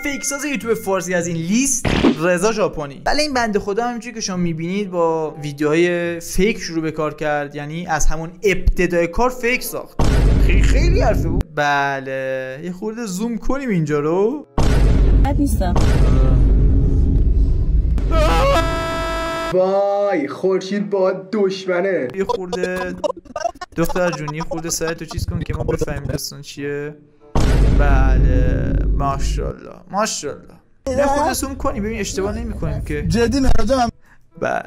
فیک ساز یوتیوب فارسی از این لیست رضا ژاپنی. بله این بنده خدا همینجوری که شما میبینید با ویدیوهای فیک شروع به کار کرد، یعنی از همون ابتدای کار فیک ساخت. خیلی حرفه بود. بله یه خورده زوم کنیم اینجا رو. بد نیستم. وای خورشید با دشمنه. یه خورده دختر جونی خورده سرتو چیز کن که ما بفهمیم داستان چیه. بله ماشاءالله ماشاءالله. یه خورده زوم کنیم ببین اشتباه نمی کنیم که. جدی نرجم. بله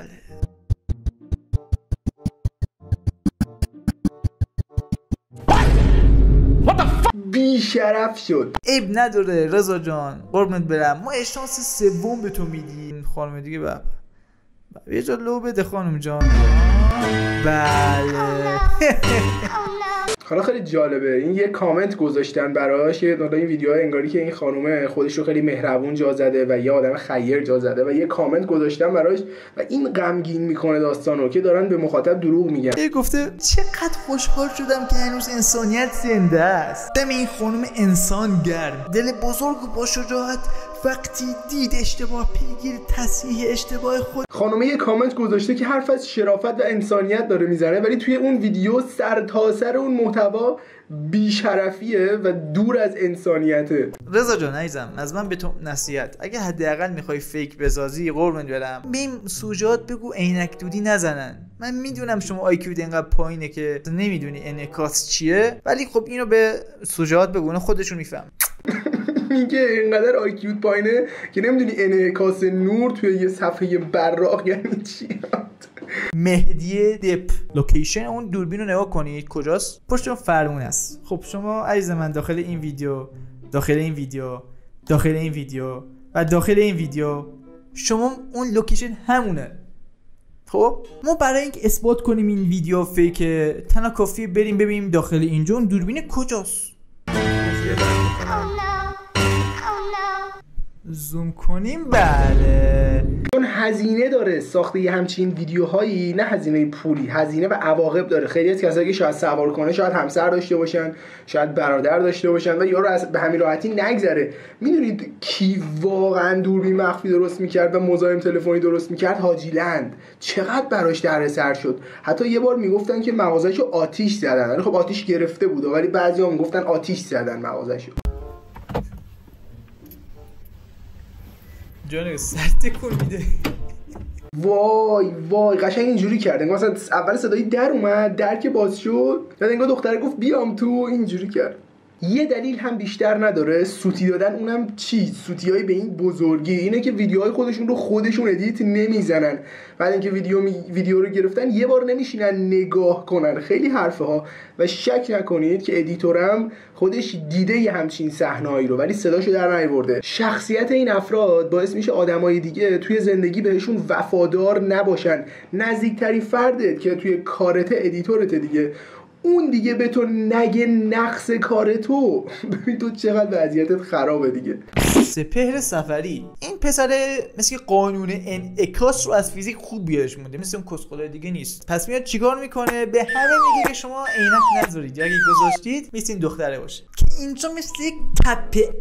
بی شرف شد. عیب نداره رضا جان قربونت برم، ما شانس سوم به تو میدیم. خانم دیگه بابا یه جا لو بده خانم جان. بله حالا خیلی جالبه این یه کامنت گذاشتن براش، یه این ویدیوها انگاری که این خانومه خودش رو خیلی مهربون جا زده و یه آدم خیر جا زده و یه کامنت گذاشتن براش و این غمگین میکنه داستانو که دارن به مخاطب دروغ میگن. یه گفته چقدر خوشحال شدم که هنوز انسانیت زنده است. دم این خانم انسان گرم، دل بزرگ و با شجاعت وقتی دید اشتباه پیگیر تصحیح اشتباه خود. خانومه یه کامنت گذاشته که حرف از شرافت و انسانیت داره میزنه، ولی توی اون ویدیو سر تا سر اون محتوا بیشرفیه و دور از انسانیته. رضا جان عزیزم از من به تو نصیحت، اگه حداقل میخوای فیک بسازی قربونت برم بیم سوژات بگو عینک دودی نزنن. من میدونم شما آیکیوت اینقدر پایینه که نمیدونی انعکاس چیه، ولی خب اینو به سوژات بگو اون خودشون میفهم. میگه اینقدر آیکیوت پایینه که نمیدونی انعکاس نور توی یه صفحه براق یعنی چی. مهدی دپ لوکیشن اون دوربین رو نگاه کنید کجاست؟ پشت اون فرمون است. خب شما عزیز من داخل این ویدیو و داخل این ویدیو شما اون لوکیشن همونه. خب ما برای اینکه اثبات کنیم این ویدیو فیکه تنها کافیه بریم ببینیم داخل اینجا اون دوربین کجاست. زوم کنیم. بله چون هزینه داره ساخته یه همچین ویدیوهایی، نه هزینه پولی، هزینه و عواقب داره. خیلی از کسایی که شاید سوار کنه شاید همسر داشته باشن، شاید برادر داشته باشن و یارو از به همین راحتی نگذره. میدونید کی واقعا دوربین مخفی درست میکرد و مزاحم تلفنی درست میکرد؟ حاجی لند. چقدر براش دردسر شد. حتی یه بار میگفتن که مغازه‌شو آتیش زدن، ولی خب آتیش گرفته بود، ولی بعضیا میگفتن آتیش زدن مغازه‌شو. جانو سرت کن میده. وای قشنگ اینجوری کرد انگار مثلا اول صدای در اومد، در که باز شد بعد انگار دختره گفت بیام تو، اینجوری کرد. یه دلیل هم بیشتر نداره سوتی دادن، اونم چی؟ سوتیای به این بزرگی اینه که ویدیوهای خودشون رو خودشون ادیت نمیزنن، بعد اینکه ویدیو رو گرفتن یه بار نمیشینن نگاه کنن. خیلی حرفه ها و شک نکنید که ادیتورم خودش دیده یه همچین صحنه‌ای رو ولی صداشو در نیاورده. شخصیت این افراد باعث میشه آدمای دیگه توی زندگی بهشون وفادار نباشن. نزدیکترین فردت که توی کارت ادیتورت دیگه، اون دیگه به تو نگه نقص کار تو، ببین تو چقدر وضعیتت خرابه دیگه. سپهر سفری این پسر مثل قانون انعکاس رو از فیزیک خوب بیارش مونده، مثل اون کسخلای دیگه نیست. پس میاد چیکار میکنه؟ به همه میگه که شما عینک نذارید، اگه گذاشتید مثل این دختره باشه که اینجا مثل یک تپه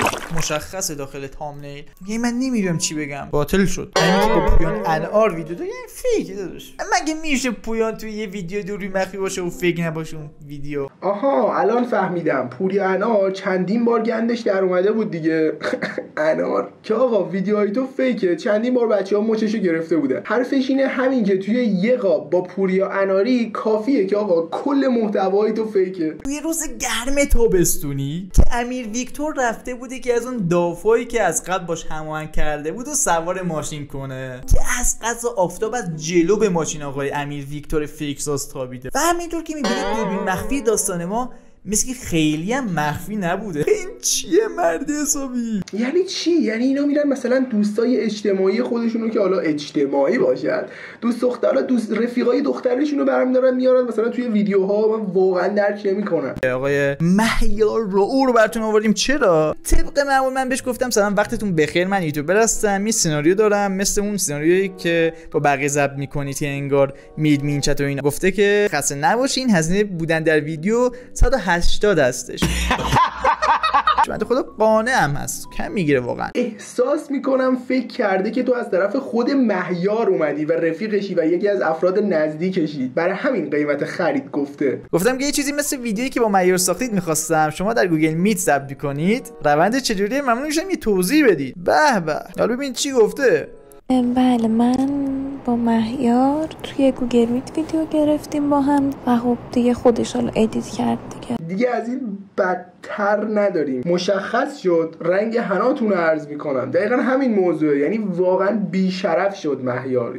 مشخصه داخل تامنیل. میگه من نمیدونم چی بگم، باطل شد. همین که با پویان انار ویدیو داره فیک داداش. مگه میشه پویان توی یه ویدیو دوری مخفی باشه و فیک نباشه اون ویدیو؟ آها الان فهمیدم. پوریا انار چندین بار گندش در اومده بود دیگه. انار که آقا ویدیوهای تو فیکه، چندین بار بچه‌ها مچشو گرفته بودن. حرفش اینه همین که توی یه قاب با پوریا اناری کافیه که آقا کل محتوای تو فیکه. توی روز گرم تابستونی که امیر ویکتور رفته بوده که از اون دافایی که از قبل باش هماهنگ کرده بود و سوار ماشین کنه که از قضا آفتاب از جلو به ماشین آقای امیر ویکتور فیک ساز تابیده و همینطور که می‌بینید دوربین مخفی داستان ما مثل خیلی هم مخفی نبوده. این چیه مرد حسابی؟ یعنی چی؟ یعنی اینا میرن مثلا دوستای اجتماعی خودشونو که حالا اجتماعی باشن، دوست دخترها، دوست رفیقای دخترشونو برمی‌دارن میارن مثلا توی ویدیوها. من واقعا درک نمی‌کنم. آقای مهیار رو براتون آوردیم. چرا؟ طبق معمول من بهش گفتم سلام وقتتون بخیر، من یوتیوبر هستم، یه سناریو دارم مثل اون سناریویی که با بقیه ضبط می‌کنید که انگار میرید مینچت و اینا. گفته که خسته نباشین، هزینه بودن در ویدیو 180 هستش. بنده خدا قانعم هست، کم میگیره واقعا. احساس میکنم فکر کرده که تو از طرف خود مهیار اومدی و رفیقشی و یکی از افراد نزدیکشی، برای همین قیمت خرید گفتم که یه چیزی مثل ویدیویی که با مهیار ساختید میخواستم شما در گوگل میت ضبط کنید. روند چجوریه؟ ممنون میشم یه توضیح بدید. به به، حالا ببین چی گفته. بله، من با مهیار توی گوگل میت ویدیو گرفتیم با هم و خب دیگه خودش حالا ادیت کرد دیگه از این بدتر نداریم. مشخص شد رنگ حناتون رو عرض میکنم، دقیقا همین موضوعه. یعنی واقعا بیشرف شد مهیار،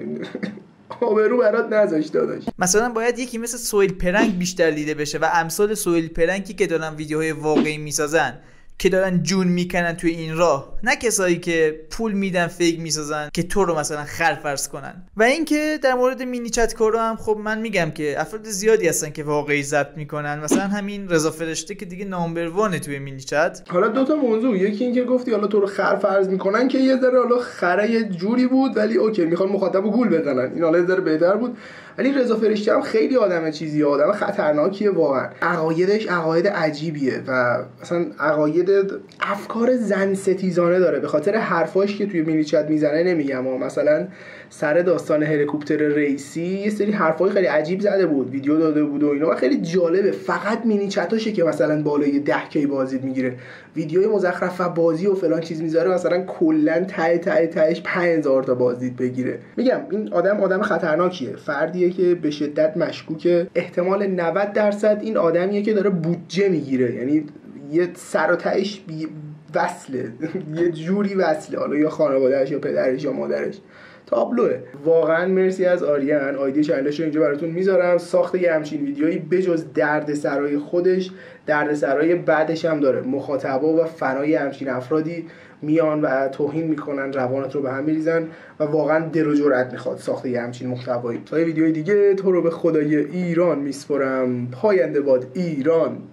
آبرو برات نذاشت داداش. مثلا باید یکی مثل سویل پرنگ بیشتر دیده بشه و امثال سویل پرنگی که دارن ویدیوهای واقعی میسازن که دارن جون میکنن توی این راه، نه کسایی که پول میدن فیک میسازن که تو رو مثلا خرفرض کنن. و اینکه در مورد مینی چت کارا هم خب من میگم که افراد زیادی هستن که واقعی ضبط میکنن، مثلا همین رضا فرشته که دیگه نامبر 1 توی مینی چت. حالا دو تا موضوع، یکی این که گفتی حالا تو رو خرفرض میکنن که یه ذره حالا خره یه جوری بود، ولی اوکی میخوان مخاطبو گول بزنن، این حالا یه ذره بهتر بود. ولی رضا فرشته هم خیلی آدم چیزیه، آدم خطرناکیه واقعا. عقایدش عقاید عجیبیه و مثلا عقاید افکار زن ستیزانه داره. به خاطر حرفاش که توی مینی چت میزنه نمیگم، مثلا سر داستان هلیکوپتر ریسی یه سری حرفای خیلی عجیب زده بود، ویدیو داده بود و اینا و خیلی جالبه. فقط مینی چتاشه که مثلا بالای 10K بازدید میگیره، ویدیوی مزخرف و بازی و فلان چیز میذاره مثلا کلا تهش 5000 تا بازدید بگیره. میگم این آدم خطرناکیه، فردیه که به شدت مشکوکه. احتمال 90% این آدمیه که داره بودجه میگیره، یعنی یه سر و تهش وصله یه جوری وصله، حالا یا خانواده‌اش یا پدرش یا مادرش. تابلوه. واقعا مرسی از آریان. آیدی چنلش رو اینجا براتون میذارم. ساخت یه همچین ویدیویی بجز دردسرای خودش دردسرای بعدش هم داره. مخاطبا و فنای همچین افرادی میان و توهین میکنن، روانت رو به هم میریزن و واقعا دل و جرأت میخواد ساخت یه همچین محتوایی. تا یه ویدیوی دیگه تو رو به خدای ایران میسپرم. پاینده باد ایران.